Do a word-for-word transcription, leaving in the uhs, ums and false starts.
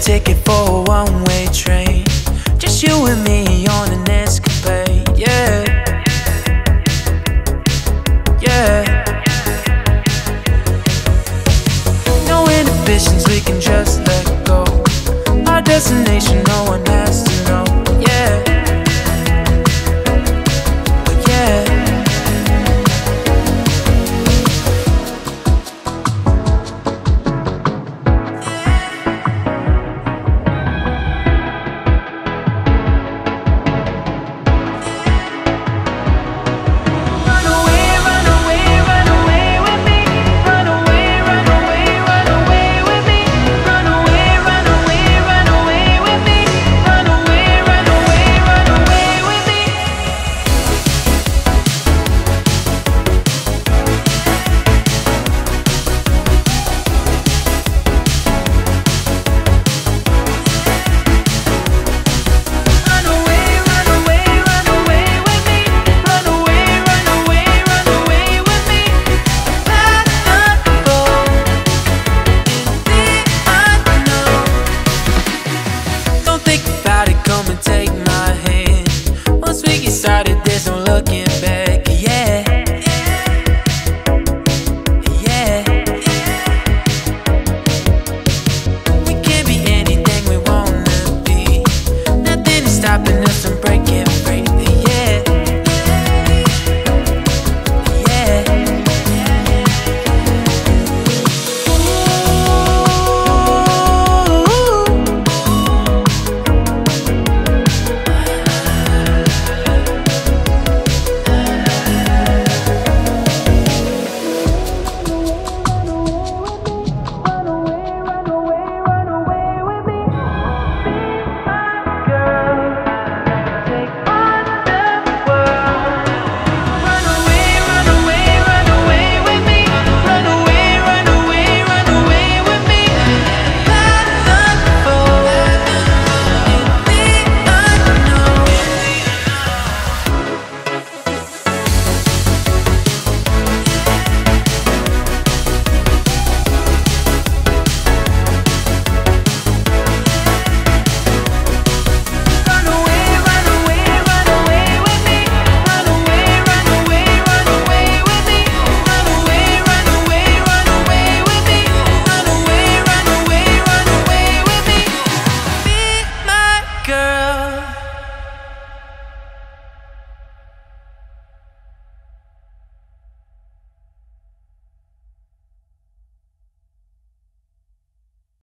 ticket for a one-way train. Just you and me on an escapade, yeah. Yeah. No inhibitions, we can just let go. Our destination, no one has to know, yeah. But yeah. Come and take me.